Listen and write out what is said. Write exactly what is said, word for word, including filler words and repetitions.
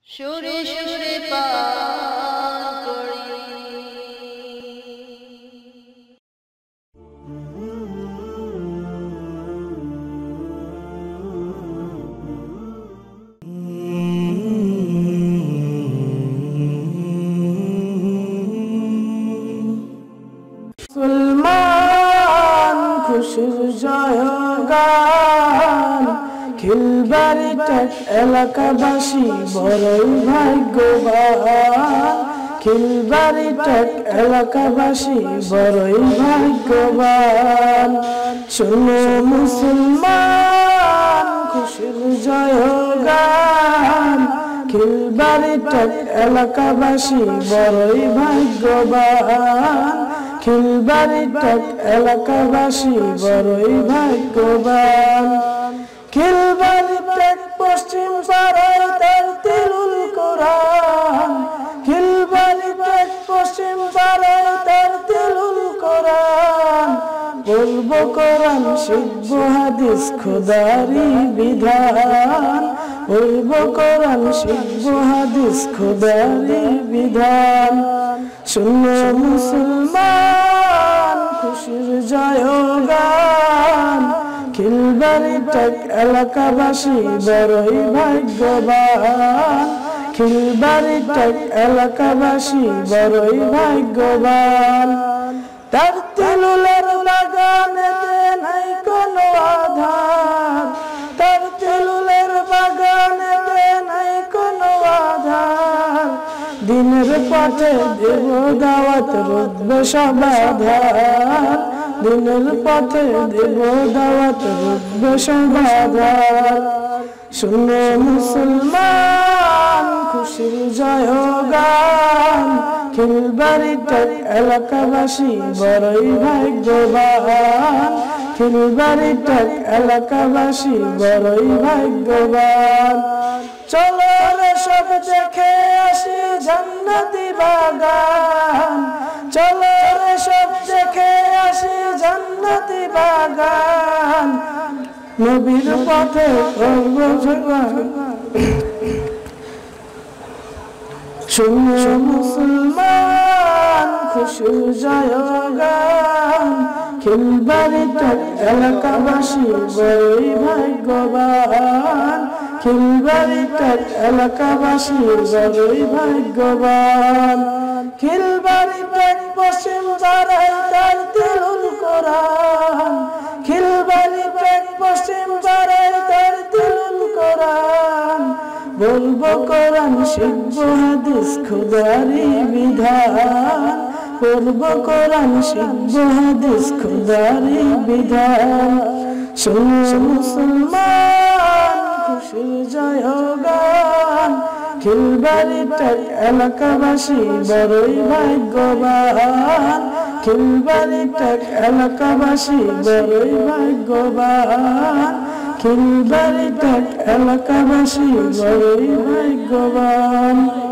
সুরে সুরে পার করি। মুসলমান খুশির জয়গান খিলবাড়িটার এলাকাবাসী বড়ই ভাগ্যবান। খিলবাড়িটার এলাকাবাসী বড়ই ভাগ্যবান। শোনো মুসলমান খুশির জয়গান খিলবাড়িটার এলাকাবাসী বড়ই ভাগ্যবান। খিলবাড়িটার এলাকাবাসী বড়ই ভাগ্যবান। খিলবাড়িটার পশ্চিম পাড়ায় তার তিলুল কোরআন। খিলবাড়িটার পশ্চিম পাড়ায় তার তিলুল কোরআন। বলবো কোরআন শিখবো হাদিস খোদারি বিধান। বলবো কোরআন শিখবো হাদিস খোদারি বিধান। শুনো মুসলমান খুশির জয়গান খিলবাড়িটার এলাকাবাসী বড়ই ভাগ্যবান। খিলবাড়িটার এলাকাবাসী বড়ই ভাগ্যবান। তার তিলুলের বাগানেতে নাই কোনো আধার। তার তিলুলের বাগানেতে নাই কোনো আধার। দিনের পথে দেব দাওয়াত রুখবে সব আধার। দিনের পথে দেব দাওয়াত রুখবে সব আধার। শুনো মুসলমান খুশির জয়গান খিলবাড়িটার এলাকাবাসী বড়ই ভাগ্যবান। খিলবাড়িটার এলাকাবাসী বড়ই ভাগ্যবান। চলো রে সব দেখে আসি জান্নাতি বাগান। চলো রে সব দেখে আসি জান্নাতি বাগান। নবীর পথে করব জোগান। শুনো মুসলমান খুশির জয়গান খিলবাড়িটার এলাকাবাসী বড়ই ভাগ্যবান। খিলবাড়িটার এলাকাবাসী বড়ই ভাগ্যবান। খিলবাড়িটার পশ্চিম পাড়ায় তার তিলুল কোরআন। খিলবাড়িটার পশ্চিম পাড়ায় তার তিলুল কোরআন। বলবো কোরআন শিখবো হাদিস খোদারি বিধান। পড়বো কোরআন শিখবো হাদিস খোদারি বিধান। শোনো মুসলমান খুশির জয়গান খিলবাড়িটার এলাকাবাসী বড়ই ভাগ্যবান। খিলবাড়িটার এলাকাবাসী বড়ই ভাগ্যবান। খিলবাড়িটার এলাকাবাসী বড়ই ভাগ্যবান।